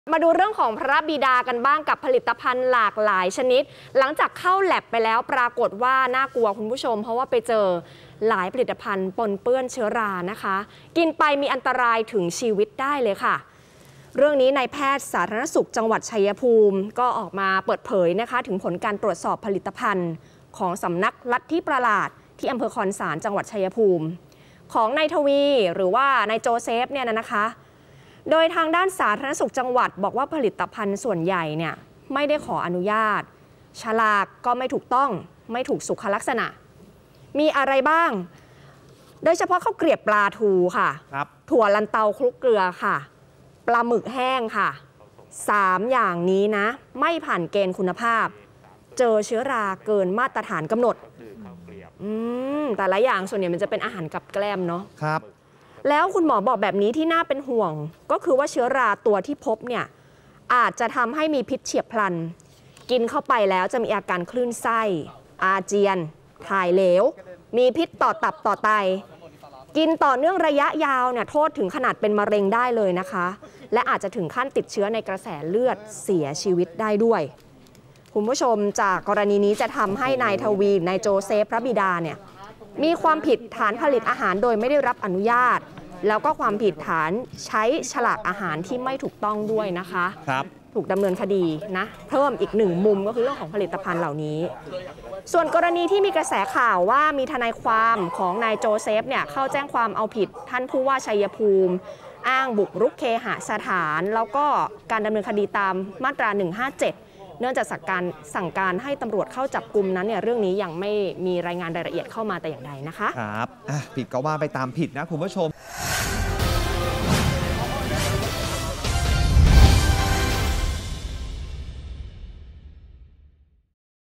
มาดูเรื่องของพระบิดากันบ้างกับผลิตภัณฑ์หลากหลายชนิดหลังจากเข้าแลบไปแล้วปรากฏว่าน่ากลัวคุณผู้ชมเพราะว่าไปเจอหลายผลิตภัณฑ์ปนเปื้อนเชื้อรานะคะกินไปมีอันตรายถึงชีวิตได้เลยค่ะเรื่องนี้นายแพทย์สาธารณสุขจังหวัดชัยภูมิก็ออกมาเปิดเผยนะคะถึงผลการตรวจสอบผลิตภัณฑ์ของสำนักลัทธิประหลาดที่อำเภอคอนสารจังหวัดชัยภูมิของนายทวีหรือว่านายโจเซฟเนี่ยนะคะโดยทางด้านสาธารณสุขจังหวัดบอกว่าผลิตภัณฑ์ส่วนใหญ่เนี่ยไม่ได้ขออนุญาตฉลากก็ไม่ถูกต้องไม่ถูกสุขลักษณะมีอะไรบ้างโดยเฉพาะข้าวเกรียบปลาทูค่ะถั่วลันเตาคลุกเกลือค่ะปลาหมึกแห้งค่ะ3อย่างนี้นะไม่ผ่านเกณฑ์คุณภาพเจอเชื้อราเกินมาตรฐานกำหนดแต่ละอย่างส่วนใหญ่มันจะเป็นอาหารกับแกล้มเนาะครับแล้วคุณหมอบอกแบบนี้ที่น่าเป็นห่วงก็คือว่าเชื้อราตัวที่พบเนี่ยอาจจะทำให้มีพิษเฉียบพลันกินเข้าไปแล้วจะมีอาการคลื่นไส้อาเจียนถ่ายเหลวมีพิษต่อตับต่อไตกินต่อเนื่องระยะยาวเนี่ยโทษถึงขนาดเป็นมะเร็งได้เลยนะคะและอาจจะถึงขั้นติดเชื้อในกระแสเลือดเสียชีวิตได้ด้วยคุณผู้ชมจากกรณีนี้จะทำให้นายทวีนายโจเซฟพระบิดาเนี่ยมีความผิดฐานผลิตอาหารโดยไม่ได้รับอนุญาตแล้วก็ความผิดฐานใช้ฉลากอาหารที่ไม่ถูกต้องด้วยนะคะถูกดำเนินคดีนะเพิ่มอีกหนึ่งมุมก็คือเรื่องของผลิตภัณฑ์เหล่านี้ส่วนกรณีที่มีกระแสข่าวว่ามีทนายความของนายโจเซฟเนี่ยเข้าแจ้งความเอาผิดท่านผู้ว่าชัยภูมิอ้างบุกรุกเคหสถานแล้วก็การดำเนินคดีตามมาตรา157เนื่องจากสั่งการให้ตำรวจเข้าจับกุมนั้นเนี่ยเรื่องนี้ยังไม่มีรายงานรายละเอียดเข้ามาแต่อย่างใดนะคะครับผิดก็ว่าไปตามผิดนะคุณผู้ชม